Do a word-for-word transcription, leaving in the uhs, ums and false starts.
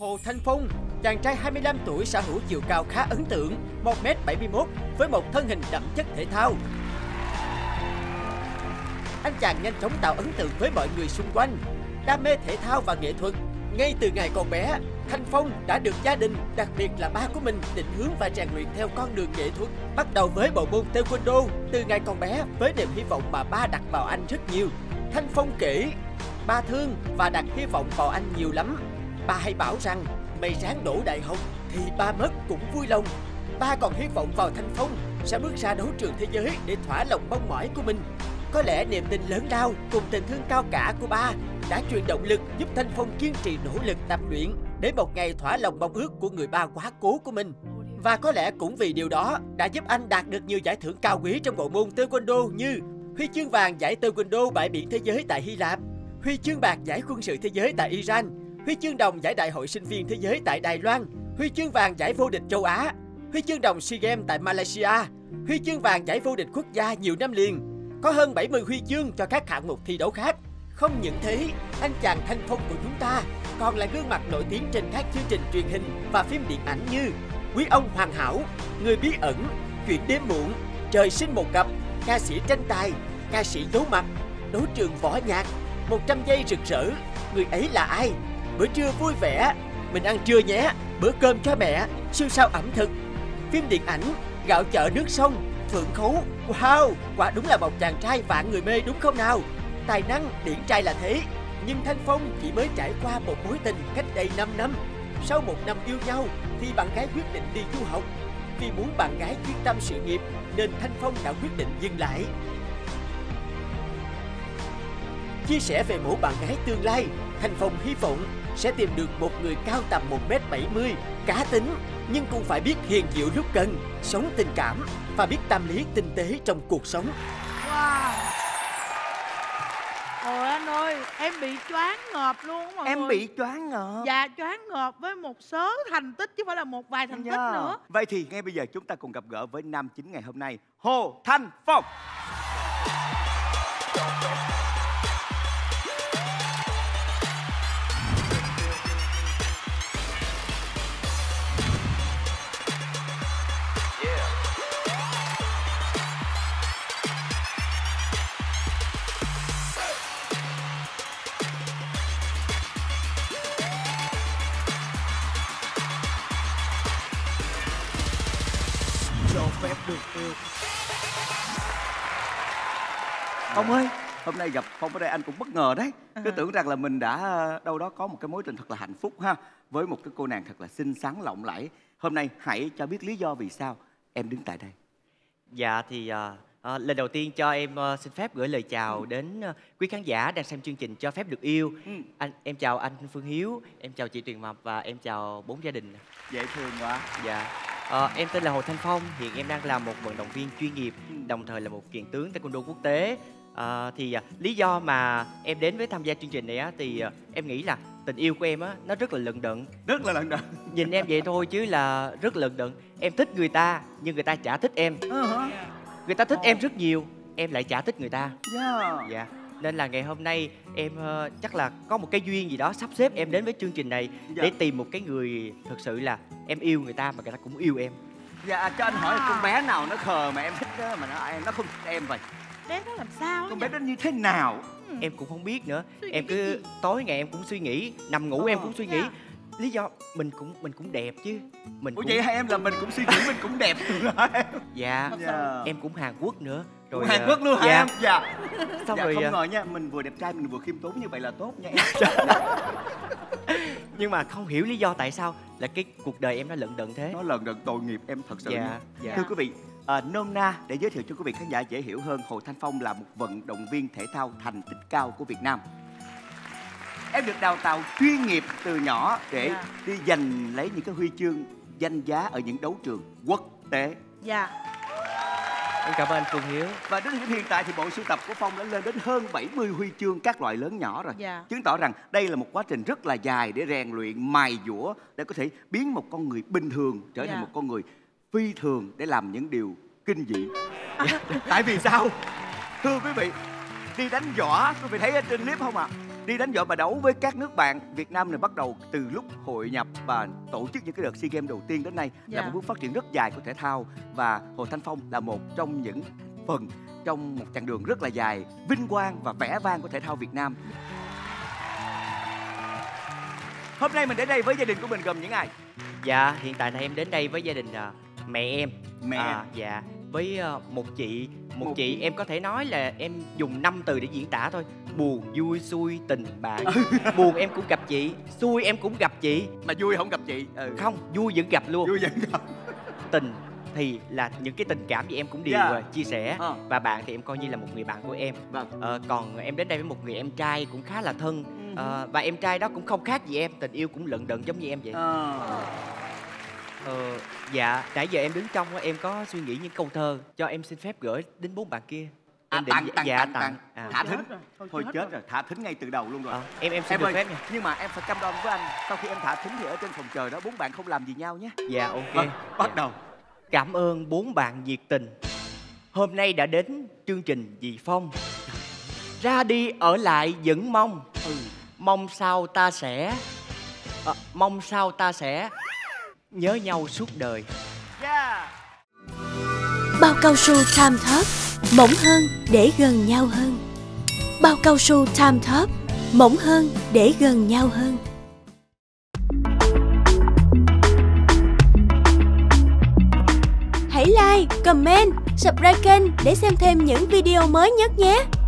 Hồ Thanh Phong, chàng trai hai mươi lăm tuổi sở hữu chiều cao khá ấn tượng, một mét bảy mươi mốt với một thân hình đậm chất thể thao. Anh chàng nhanh chóng tạo ấn tượng với mọi người xung quanh, đam mê thể thao và nghệ thuật. Ngay từ ngày còn bé, Thanh Phong đã được gia đình, đặc biệt là ba của mình định hướng và rèn luyện theo con đường nghệ thuật. Bắt đầu với bộ môn taekwondo từ ngày còn bé với niềm hy vọng mà ba đặt vào anh rất nhiều. Thanh Phong kể, ba thương và đặt hy vọng vào anh nhiều lắm. Ba hay bảo rằng mày ráng đỗ đại học thì ba mất cũng vui lòng. Ba còn hy vọng vào Thanh Phong sẽ bước ra đấu trường thế giới để thỏa lòng mong mỏi của mình. Có lẽ niềm tin lớn lao cùng tình thương cao cả của ba đã truyền động lực giúp Thanh Phong kiên trì nỗ lực tập luyện để một ngày thỏa lòng mong ước của người ba quá cố của mình. Và có lẽ cũng vì điều đó đã giúp anh đạt được nhiều giải thưởng cao quý trong bộ môn taekwondo như huy chương vàng giải taekwondo bãi biển thế giới tại Hy Lạp, huy chương bạc giải quân sự thế giới tại Iran, huy chương đồng giải đại hội sinh viên thế giới tại Đài Loan, huy chương vàng giải vô địch châu Á, huy chương đồng SEA Games tại Malaysia, huy chương vàng giải vô địch quốc gia nhiều năm liền. Có hơn bảy mươi huy chương cho các hạng mục thi đấu khác. Không những thế, anh chàng Thanh Phong của chúng ta còn là gương mặt nổi tiếng trên các chương trình truyền hình và phim điện ảnh như Quý ông hoàn hảo, Người bí ẩn, Chuyện đêm muộn, Trời sinh một cặp, Ca sĩ tranh tài, Ca sĩ giấu mặt, Đấu trường võ nhạc, một trăm giây rực rỡ, Người ấy là ai, Bữa trưa vui vẻ, Mình ăn trưa nhé, Bữa cơm cho mẹ, Siêu sao ẩm thực, phim điện ảnh Gạo chợ nước sông, Phượng khấu. Wow, quả đúng là một chàng trai vạn người mê đúng không nào? Tài năng điển trai là thế, nhưng Thanh Phong chỉ mới trải qua một mối tình cách đây năm năm. Sau một năm yêu nhau thì bạn gái quyết định đi du học. Vì muốn bạn gái chuyên tâm sự nghiệp nên Thanh Phong đã quyết định dừng lại. Chia sẻ về mẫu bạn gái tương lai, Thanh Phong hy vọng sẽ tìm được một người cao tầm một mét bảy mươi, cá tính nhưng cũng phải biết hiền dịu lúc cần, sống tình cảm và biết tâm lý tinh tế trong cuộc sống. Wow. Ôi anh ơi, em bị choáng ngợp luôn mọi Em người. bị choáng ngợp. Dạ, choáng ngợp với một số thành tích chứ không phải là một vài thành tích Yeah. nữa. Vậy thì ngay bây giờ chúng ta cùng gặp gỡ với nam chính ngày hôm nay, Hồ Thanh Phong. Phép được yêu. Phong ơi, hôm nay gặp Phong ở đây anh cũng bất ngờ đấy. À. Cứ tưởng rằng là mình đã đâu đó có một cái mối tình thật là hạnh phúc ha, với một cái cô nàng thật là xinh xắn lộng lẫy. Hôm nay hãy cho biết lý do vì sao em đứng tại đây. Dạ thì à, à, lần đầu tiên cho em à, xin phép gửi lời chào ừ. đến à, quý khán giả đang xem chương trình Cho Phép Được Yêu. ừ. Anh em chào anh Phương Hiếu, em chào chị Tuyền Mập và em chào bốn gia đình. Dễ thương quá. Dạ. À, em tên là Hồ Thanh Phong, hiện em đang là một vận động viên chuyên nghiệp, đồng thời là một kiện tướng taekwondo quốc tế. À, thì à, lý do mà em đến với tham gia chương trình này á, thì à, em nghĩ là tình yêu của em á nó rất là lận đận. Rất là lận đận. Nhìn em vậy thôi chứ là rất lận đận. Em thích người ta nhưng người ta chả thích em. Uh-huh. Người ta thích em rất nhiều, em lại chả thích người ta. Yeah. Dạ. Nên là ngày hôm nay em uh, chắc là có một cái duyên gì đó sắp xếp em đến với chương trình này dạ. để tìm một cái người thực sự là em yêu người ta mà người ta cũng yêu em. Dạ, cho anh hỏi là con bé nào nó khờ mà em thích đó mà nó nó không thích em vậy? Bé nó làm sao? Con bé nó như thế nào? Ừ. Em cũng không biết nữa. Suy Em cứ tối ngày em cũng suy nghĩ, nằm ngủ ờ. em cũng suy nghĩ. Dạ. Lý do mình cũng mình cũng đẹp chứ. Mình Ủa cũng... vậy hai em là mình cũng suy nghĩ mình cũng đẹp rồi. Dạ. Dạ. Em cũng Hàn Quốc nữa. Rồi Rồi Hàn uh, Quốc luôn hả dạ. em? Dạ. Xong dạ, rồi không uh... ngờ nha, mình vừa đẹp trai mình vừa khiêm tốn như vậy là tốt nha em. Nhưng mà không hiểu lý do tại sao là cái cuộc đời em nó lận đận thế. Nó lần đận tội nghiệp em thật sự. Dạ, nha. dạ. Thưa quý vị, à, nôm na để giới thiệu cho quý vị khán giả dễ hiểu hơn, Hồ Thanh Phong là một vận động viên thể thao thành tích cao của Việt Nam. Em được đào tạo chuyên nghiệp từ nhỏ để dạ. đi giành lấy những cái huy chương danh giá ở những đấu trường quốc tế. Dạ. Em cảm ơn anh Phương Hiếu. Và đến hiện tại thì bộ sưu tập của Phong đã lên đến hơn bảy mươi huy chương các loại lớn nhỏ rồi. Dạ. Chứng tỏ rằng đây là một quá trình rất là dài để rèn luyện, mài dũa để có thể biến một con người bình thường trở thành dạ. một con người phi thường để làm những điều kinh dị. Tại vì sao? Thưa quý vị, đi đánh võ, quý vị thấy ở trên clip không ạ? À? đi đánh võ và đấu với các nước bạn. Việt Nam này bắt đầu từ lúc hội nhập và tổ chức những cái đợt SEA Games đầu tiên đến nay Dạ. là một bước phát triển rất dài của thể thao, và Hồ Thanh Phong là một trong những phần trong một chặng đường rất là dài, vinh quang và vẻ vang của thể thao Việt Nam. Hôm nay mình đến đây với gia đình của mình gồm những ai? Dạ, hiện tại này em đến đây với gia đình à, mẹ em. Mẹ. À, dạ, với à, một chị, một, Một- chị em có thể nói là em dùng năm từ để diễn tả thôi. Buồn, vui, xui, tình, bạn. Buồn em cũng gặp chị, xui em cũng gặp chị. Mà vui không gặp chị. Ừ. Không, vui vẫn gặp luôn. Vui vẫn gặp. Tình thì là những cái tình cảm gì em cũng đều Dạ. à, chia sẻ. Ờ. Và bạn thì em coi như là một người bạn của em. Vâng. Ờ, còn em đến đây với một người em trai cũng khá là thân. Ừ. Ờ, và em trai đó cũng không khác gì em, tình yêu cũng lận đận giống như em vậy. Ờ. Ờ, dạ, nãy giờ em đứng trong á, em có suy nghĩ những câu thơ cho em xin phép gửi đến bốn bạn kia. À, Em định tặng, tặng, dạ, tặng, tặng. À. Thả Chết thính. rồi, thôi Thôi chết chết rồi. rồi, thả thính ngay từ đầu luôn rồi. Ờ, em em xin Em được ơi, phép nha. nhưng mà em phải cam đoan với anh, sau khi em thả thính thì ở trên phòng chờ đó bốn bạn không làm gì nhau nhé. Dạ, ok. Vâng, bắt Dạ. đầu. Cảm ơn bốn bạn nhiệt tình. Hôm nay đã đến chương trình Dì Phong. Ra đi ở lại vẫn mong. Ừ. Mong sao ta sẽ ờ, mong sao ta sẽ nhớ nhau suốt đời. Yeah. Bao cao su Time Top, mỏng hơn để gần nhau hơn. Bao cao su Time Top, mỏng hơn để gần nhau hơn. Hãy like, comment, subscribe kênh để xem thêm những video mới nhất nhé.